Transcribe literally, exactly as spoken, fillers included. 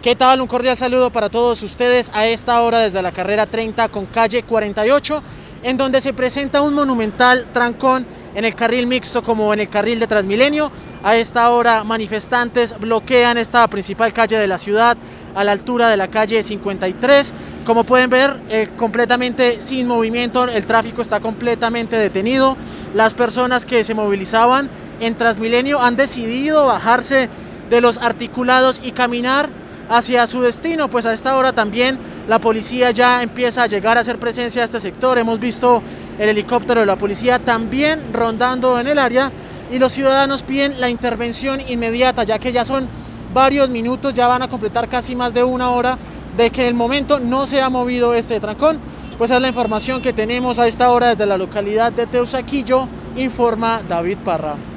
¿Qué tal? Un cordial saludo para todos ustedes a esta hora desde la carrera treinta con calle cuarenta y ocho, en donde se presenta un monumental trancón en el carril mixto como en el carril de Transmilenio. A esta hora manifestantes bloquean esta principal calle de la ciudad a la altura de la calle cincuenta y tres. Como pueden ver, eh, completamente sin movimiento, el tráfico está completamente detenido. Las personas que se movilizaban en Transmilenio han decidido bajarse de los articulados y caminar hacia su destino. Pues a esta hora también la policía ya empieza a llegar a hacer presencia a este sector. Hemos visto el helicóptero de la policía también rondando en el área y los ciudadanos piden la intervención inmediata, ya que ya son varios minutos, ya van a completar casi más de una hora de que en el momento no se ha movido este trancón. Pues es la información que tenemos a esta hora desde la localidad de Teusaquillo, informa David Parra.